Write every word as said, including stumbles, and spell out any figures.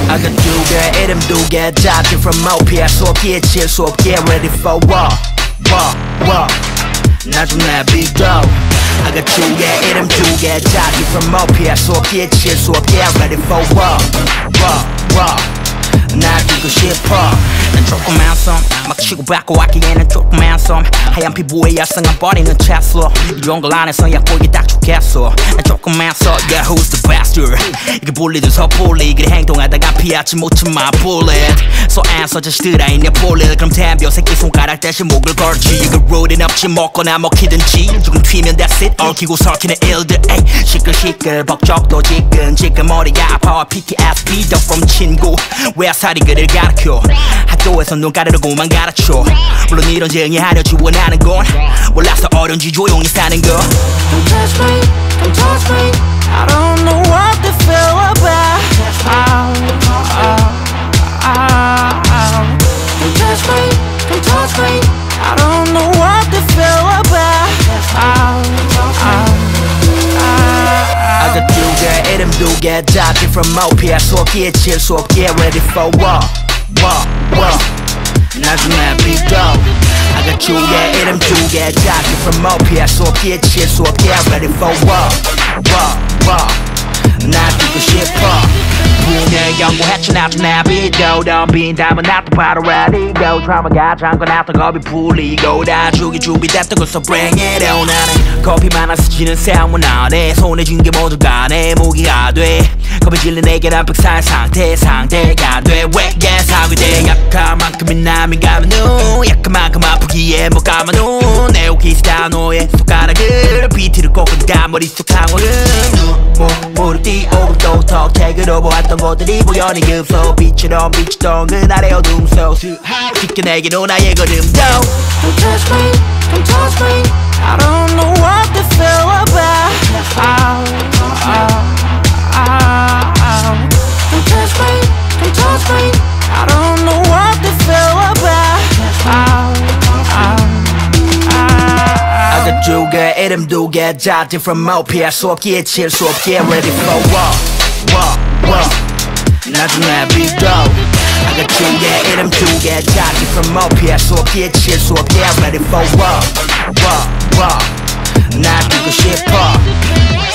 I got 두 개 이름 두 개 다 different mode 피할 수 없게 칠 수 없게 ready for war war war 나중 내 비도 I got 두 개 이름 두 개 다 different mode 피할 수 없게 칠 수 없게 ready for war war war 날 뛰고 싶어 난 조그만 섬막 치고받고 왔기에는 조그만 섬 하얀 피부에 야성한 버리는 채소 이런 걸 안에서 약보기 딱 좋겠어 난 조그만 섬 yeah who's the bastard 이게 bully든 섣불리 그래 행동하다가 피하지 못한 my bullet So answer 자식들아 있냐 bullet 그럼 덤벼 새끼 손가락 대신 목을 걸지 이거 룰은 없지 먹거나 먹히든지 조금 튀면 that's it 얽히고 설키는 일들 에이 시끌시끌 벅적도 지끈 지끈 머리가 아파와 피티에스디도 from 친구 왜 살이 그를 가르쳐 학교에서 눈 가르고만 가르쳐 물론 이런 정의하려 지원하는 건 몰라서 어려운지 조용히 사는 거 Don't touch me, don't touch me I don't know what to feel about oh, oh, oh, oh. Don't touch me, don't touch me I don't know what to feel about oh, oh, oh. I got 두 개 이름 두 개 다 different mode 피할 수 없게 칠 수 없게 ready for war war war 나중 내 비도 I got 두 개 이름 두 개 다 different mode 피할 수 없게 칠 수 없게 ready for war war war 날 뛰고 싶어 분명 연구했지 나중 내 비도 덤빈 다음은 나도 바로 ready go 드라마가 잠궈놨던 겁이 풀리고 다 죽이 준비됐던 걸 so bring it on 나는 커피 많아서 지는 싸움은 안해 손에 쥔 게 모두가 내 무기가 돼 겁이 질린 내게 난 백살 상태 상태가 돼 왜 예상이 돼 약한 만큼은 남이 가면 눈 약한 만큼 아프기에 못 가면 눈내 오기스다 너의 손가락을 비트를 꽂은다 머릿속 상황은 뭐 무릎 띄우고 또 턱 택으로 보았던 것들이 우연히 급소 빛처럼 비치던 그날의 어둠 속 깊게 내게 누나의 거름도 Don't touch me, don't touch me I don't know what to feel about oh, oh, oh, oh. Don't touch me, don't touch me I don't know what to feel about oh, oh, oh. I got 두 개 이름 두 개 다 different mode 피할 수 없게 칠 수 없게 ready for war war war 나중 내 비도 I got 두 개 이름 두 개 다 different mode 피할 수 없게 칠 수 없게 ready for war war war 날 뛰고 싶어